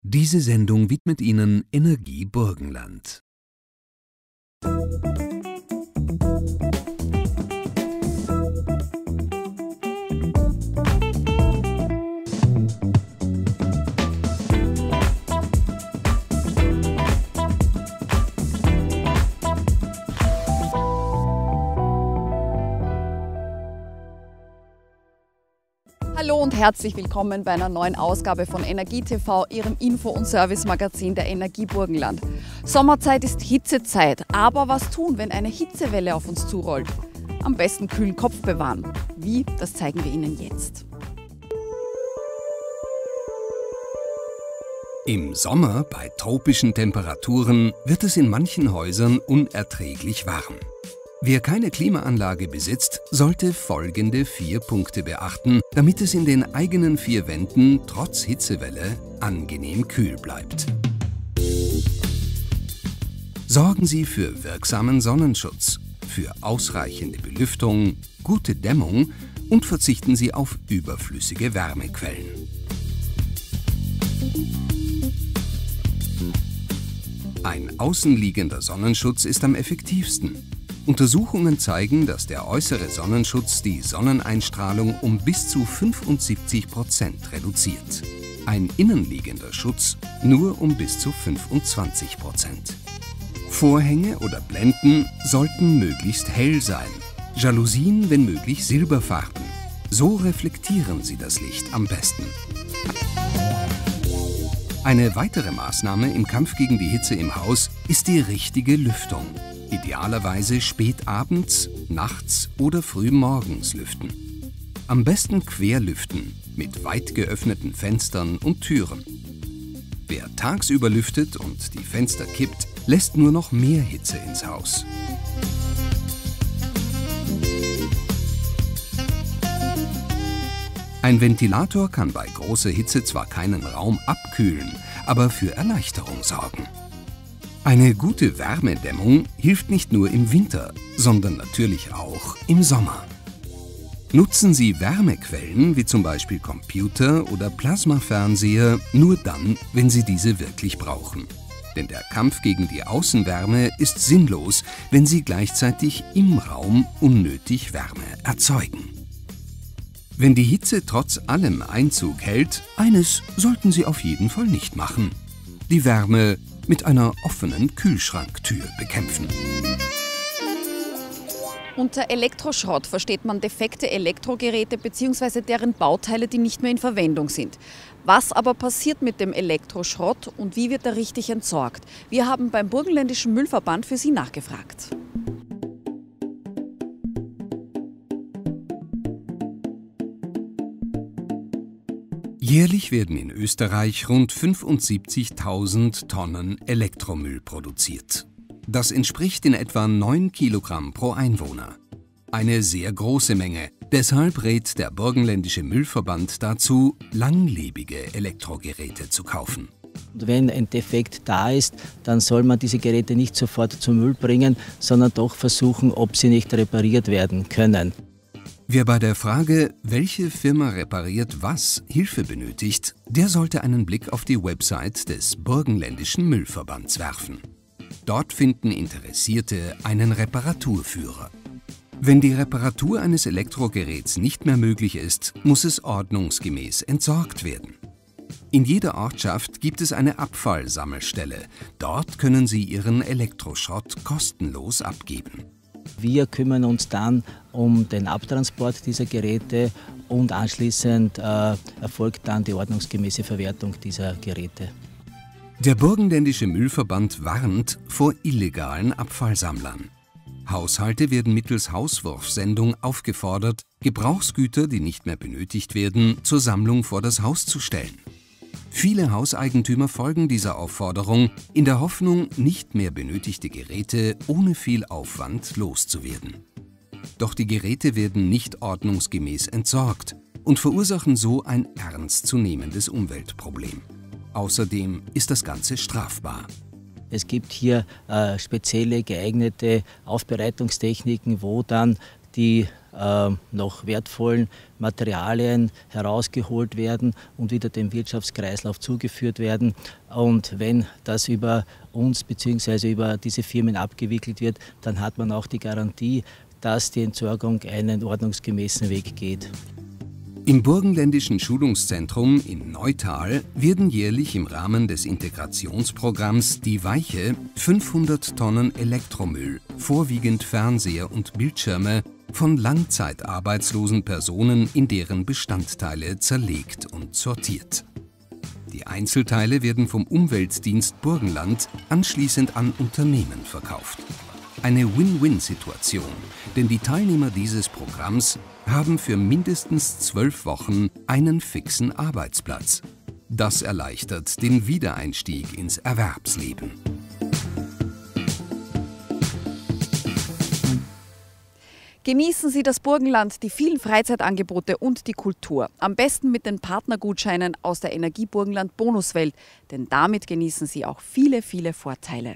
Diese Sendung widmet Ihnen Energie Burgenland. Hallo und herzlich willkommen bei einer neuen Ausgabe von Energie TV, Ihrem Info- und Service-Magazin der Energie Burgenland. Sommerzeit ist Hitzezeit, aber was tun, wenn eine Hitzewelle auf uns zurollt? Am besten kühlen Kopf bewahren. Wie? Das zeigen wir Ihnen jetzt. Im Sommer bei tropischen Temperaturen wird es in manchen Häusern unerträglich warm. Wer keine Klimaanlage besitzt, sollte folgende 4 Punkte beachten, damit es in den eigenen 4 Wänden trotz Hitzewelle angenehm kühl bleibt. Sorgen Sie für wirksamen Sonnenschutz, für ausreichende Belüftung, gute Dämmung und verzichten Sie auf überflüssige Wärmequellen. Ein außenliegender Sonnenschutz ist am effektivsten. Untersuchungen zeigen, dass der äußere Sonnenschutz die Sonneneinstrahlung um bis zu 75% reduziert. Ein innenliegender Schutz nur um bis zu 25%. Vorhänge oder Blenden sollten möglichst hell sein. Jalousien, wenn möglich, silberfarben. So reflektieren sie das Licht am besten. Eine weitere Maßnahme im Kampf gegen die Hitze im Haus ist die richtige Lüftung. Idealerweise spät abends, nachts oder früh morgens lüften. Am besten querlüften mit weit geöffneten Fenstern und Türen. Wer tagsüber lüftet und die Fenster kippt, lässt nur noch mehr Hitze ins Haus. Ein Ventilator kann bei großer Hitze zwar keinen Raum abkühlen, aber für Erleichterung sorgen. Eine gute Wärmedämmung hilft nicht nur im Winter, sondern natürlich auch im Sommer. Nutzen Sie Wärmequellen wie zum Beispiel Computer oder Plasmafernseher nur dann, wenn Sie diese wirklich brauchen. Denn der Kampf gegen die Außenwärme ist sinnlos, wenn Sie gleichzeitig im Raum unnötig Wärme erzeugen. Wenn die Hitze trotz allem Einzug hält, eines sollten Sie auf jeden Fall nicht machen: die Wärme mit einer offenen Kühlschranktür bekämpfen. Unter Elektroschrott versteht man defekte Elektrogeräte bzw. deren Bauteile, die nicht mehr in Verwendung sind. Was aber passiert mit dem Elektroschrott und wie wird er richtig entsorgt? Wir haben beim Burgenländischen Müllverband für Sie nachgefragt. Jährlich werden in Österreich rund 75.000 Tonnen Elektromüll produziert. Das entspricht in etwa 9 Kilogramm pro Einwohner. Eine sehr große Menge. Deshalb rät der Burgenländische Müllverband dazu, langlebige Elektrogeräte zu kaufen. Wenn ein Defekt da ist, dann soll man diese Geräte nicht sofort zum Müll bringen, sondern doch versuchen, ob sie nicht repariert werden können. Wer bei der Frage, welche Firma repariert was, Hilfe benötigt, der sollte einen Blick auf die Website des Burgenländischen Müllverbands werfen. Dort finden Interessierte einen Reparaturführer. Wenn die Reparatur eines Elektrogeräts nicht mehr möglich ist, muss es ordnungsgemäß entsorgt werden. In jeder Ortschaft gibt es eine Abfallsammelstelle. Dort können Sie Ihren Elektroschrott kostenlos abgeben. Wir kümmern uns dann um den Abtransport dieser Geräte und anschließend erfolgt dann die ordnungsgemäße Verwertung dieser Geräte. Der Burgenländische Müllverband warnt vor illegalen Abfallsammlern. Haushalte werden mittels Hauswurfsendung aufgefordert, Gebrauchsgüter, die nicht mehr benötigt werden, zur Sammlung vor das Haus zu stellen. Viele Hauseigentümer folgen dieser Aufforderung in der Hoffnung, nicht mehr benötigte Geräte ohne viel Aufwand loszuwerden. Doch die Geräte werden nicht ordnungsgemäß entsorgt und verursachen so ein ernstzunehmendes Umweltproblem. Außerdem ist das Ganze strafbar. Es gibt hier spezielle geeignete Aufbereitungstechniken, wo dann die noch wertvollen Materialien herausgeholt werden und wieder dem Wirtschaftskreislauf zugeführt werden. Und wenn das über uns bzw. über diese Firmen abgewickelt wird, dann hat man auch die Garantie, dass die Entsorgung einen ordnungsgemäßen Weg geht. Im Burgenländischen Schulungszentrum in Neutal werden jährlich im Rahmen des Integrationsprogramms Die Weiche 500 Tonnen Elektromüll, vorwiegend Fernseher und Bildschirme, von langzeitarbeitslosen Personen in deren Bestandteile zerlegt und sortiert. Die Einzelteile werden vom Umweltdienst Burgenland anschließend an Unternehmen verkauft. Eine Win-Win-Situation, denn die Teilnehmer dieses Programms haben für mindestens 12 Wochen einen fixen Arbeitsplatz. Das erleichtert den Wiedereinstieg ins Erwerbsleben. Genießen Sie das Burgenland, die vielen Freizeitangebote und die Kultur. Am besten mit den Partnergutscheinen aus der Energie Burgenland Bonuswelt, denn damit genießen Sie auch viele, viele Vorteile.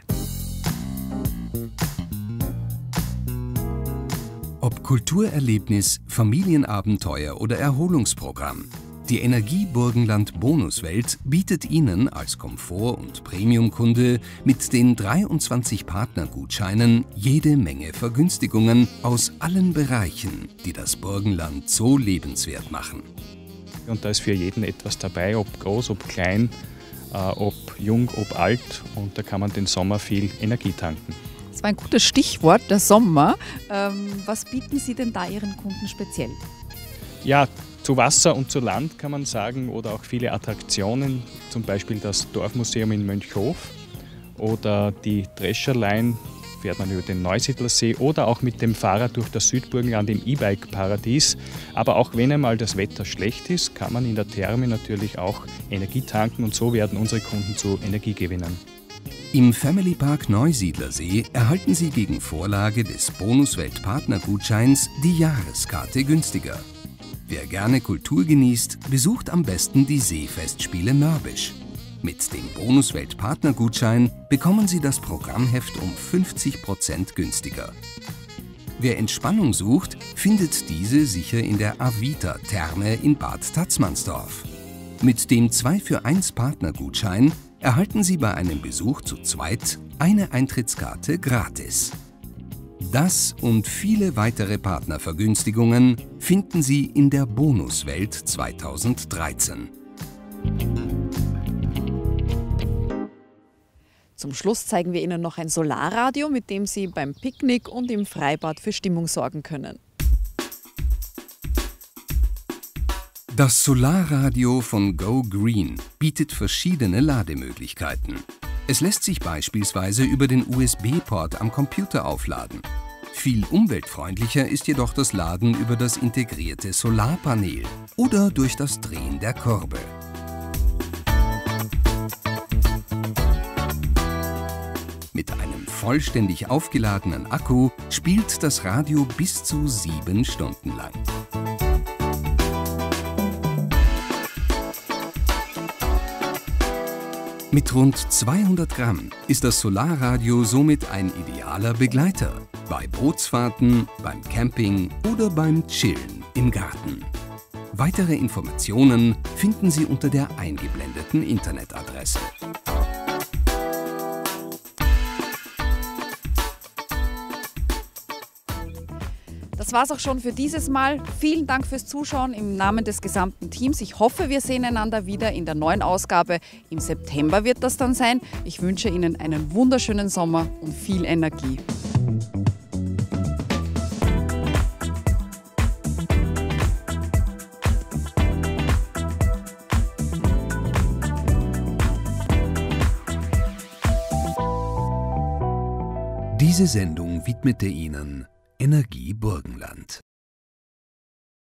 Ob Kulturerlebnis, Familienabenteuer oder Erholungsprogramm, die Energie Burgenland Bonuswelt bietet Ihnen als Komfort- und Premiumkunde mit den 23 Partnergutscheinen jede Menge Vergünstigungen aus allen Bereichen, die das Burgenland so lebenswert machen. Und da ist für jeden etwas dabei, ob groß, ob klein, ob jung, ob alt, und da kann man den Sommer viel Energie tanken. Das war ein gutes Stichwort, der Sommer. Was bieten Sie denn da Ihren Kunden speziell? Ja, zu Wasser und zu Land kann man sagen, oder auch viele Attraktionen, zum Beispiel das Dorfmuseum in Mönchhof oder die Drescherlein, fährt man über den Neusiedlersee, oder auch mit dem Fahrrad durch das Südburgenland im E-Bike-Paradies. Aber auch wenn einmal das Wetter schlecht ist, kann man in der Therme natürlich auch Energie tanken, und so werden unsere Kunden zu Energiegewinnern. Im Family Park Neusiedlersee erhalten Sie gegen Vorlage des Bonuswelt-Partnergutscheins die Jahreskarte günstiger. Wer gerne Kultur genießt, besucht am besten die Seefestspiele Mörbisch. Mit dem Bonuswelt-Partnergutschein bekommen Sie das Programmheft um 50% günstiger. Wer Entspannung sucht, findet diese sicher in der Avita-Therme in Bad Tatzmannsdorf. Mit dem 2-für-1 Partnergutschein erhalten Sie bei einem Besuch zu zweit eine Eintrittskarte gratis. Das und viele weitere Partnervergünstigungen finden Sie in der Bonuswelt 2013. Zum Schluss zeigen wir Ihnen noch ein Solarradio, mit dem Sie beim Picknick und im Freibad für Stimmung sorgen können. Das Solarradio von Go Green bietet verschiedene Lademöglichkeiten. Es lässt sich beispielsweise über den USB-Port am Computer aufladen. Viel umweltfreundlicher ist jedoch das Laden über das integrierte Solarpanel oder durch das Drehen der Kurbel. Mit einem vollständig aufgeladenen Akku spielt das Radio bis zu 7 Stunden lang. Mit rund 200 Gramm ist das Solarradio somit ein idealer Begleiter bei Bootsfahrten, beim Camping oder beim Chillen im Garten. Weitere Informationen finden Sie unter der eingeblendeten Internetadresse. Das war's auch schon für dieses Mal. Vielen Dank fürs Zuschauen im Namen des gesamten Teams. Ich hoffe, wir sehen einander wieder in der neuen Ausgabe. Im September wird das dann sein. Ich wünsche Ihnen einen wunderschönen Sommer und viel Energie. Diese Sendung widmete Ihnen Energie Burgenland.